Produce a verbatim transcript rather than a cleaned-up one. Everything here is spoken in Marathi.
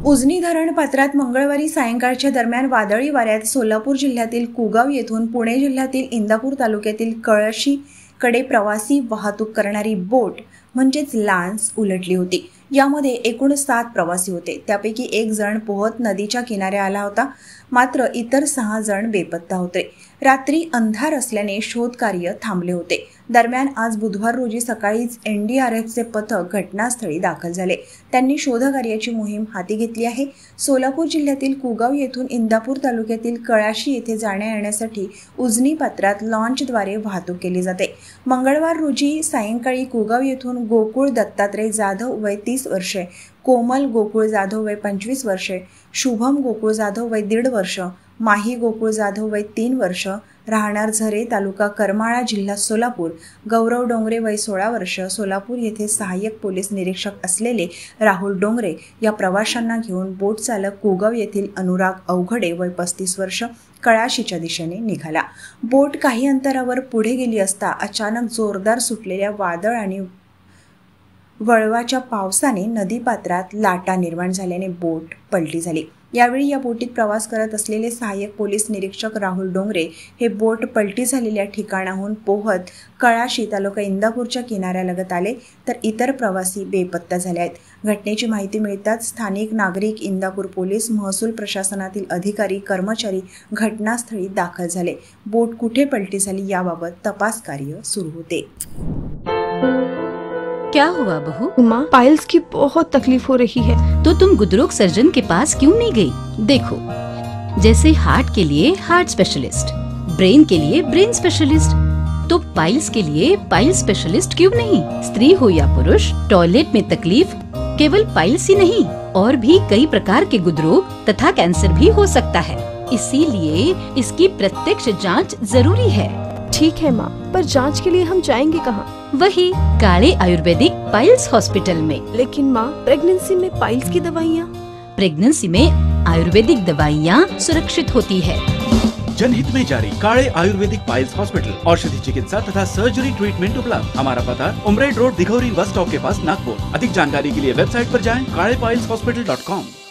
उजनी धरण पात्रात मंगळवारी सायंकाळच्या दरम्यान वादळी वाऱ्यात सोलापूर जिल्ह्यातील कुगाव येथून पुणे जिल्ह्यातील इंदापूर तालुक्यातील कळशी कडे प्रवासी वाहतूक करणारी बोट म्हणजेच लान्स उलटली होती। यामध्ये एकूण सात प्रवासी होते। त्यापैकी एक जण पोहत नदीच्या किनाऱ्या आला होता, मात्र इतर सहा जण बेपत्ता होते। रात्री अंधार असल्याने शोध कार्य थांबले होते। दरम्यान आज बुधवार रोजी सकाळीच एन डी आर एफचे पथक घटनास्थळी दाखल झाले। त्यांनी शोधकार्याची मोहीम हाती घेतली आहे। सोलापूर जिल्ह्यातील कुगाव येथून इंदापूर तालुक्यातील कळाशी येथे जाण्या येण्यासाठी उजनी पात्रात लॉन्चद्वारे वाहतूक केली जाते। मंगळवार रोजी सायंकाळी कुगाव येथून गोकुळ दत्तात्रय जाधव वय तीस वर्षे, कोमल गोकुळ जाधव वय पंचवीस वर्षे, शुभम गोकुळ जाधव वय दीड वर्ष, माही गोकुळ जाधव वय तीन वर्ष, राहणार झरे तालुका करमाळा जिल्हा सोलापूर, गौरव डोंगरे वय सोळा वर्ष, सोलापूर येथे सहाय्यक पोलीस निरीक्षक असलेले राहुल डोंगरे या प्रवाशांना घेऊन बोट चालक कुगाव येथील अनुराग अवघडे वय पस्तीस वर्ष कळाशीच्या दिशेने निघाला। बोट काही अंतरावर पुढे गेली असता अचानक जोरदार सुटलेल्या वादळ आणि वळवाच्या पावसाने नदीपात्रात लाटा निर्माण झाल्याने बोट पलटी झाली। यावेळी या बोटीत प्रवास करत असलेले सहाय्यक पोलीस निरीक्षक राहुल डोंगरे हे बोट पलटी झालेल्या ठिकाणाहून पोहत कळाशी तालुका इंदापूरच्या किनाऱ्यालगत आले, तर इतर प्रवासी बेपत्ता झाले आहेत। घटनेची माहिती मिळताच स्थानिक नागरिक, इंदापूर पोलीस, महसूल प्रशासनातील अधिकारी, कर्मचारी घटनास्थळी दाखल झाले। बोट कुठे पलटी झाली याबाबत तपास कार्य सुरू होते। क्या हुआ बहू? माँ, पाइल्स की बहुत तकलीफ हो रही है। तो तुम गुदरोग सर्जन के पास क्यों नहीं गई? देखो, जैसे हार्ट के लिए हार्ट स्पेशलिस्ट, ब्रेन के लिए ब्रेन स्पेशलिस्ट, तो पाइल्स के लिए पाइल स्पेशलिस्ट क्यों नहीं? स्त्री हो या पुरुष, टॉयलेट में तकलीफ केवल पाइल्स ही नहीं, और भी कई प्रकार के गुदरोग तथा कैंसर भी हो सकता है। इसीलिए इसकी प्रत्यक्ष जांच जरूरी है। ठीक है माँ, पर जांच के लिए हम जाएंगे कहाँ? वही काले आयुर्वेदिक पाइल्स हॉस्पिटल में। लेकिन माँ, प्रेगनेंसी में पाइल्स की दवाइयाँ? प्रेगनेंसी में आयुर्वेदिक दवाइयाँ सुरक्षित होती है। जनहित में जारी। काले आयुर्वेदिक पाइल्स हॉस्पिटल, औषधि चिकित्सा तथा सर्जरी ट्रीटमेंट उपलब्ध। हमारा पता Umred road, Dighori bus stop के पास, नागपुर। अधिक जानकारी के लिए वेबसाइट पर जाएं काले पाइल्स हॉस्पिटल डॉट कॉम।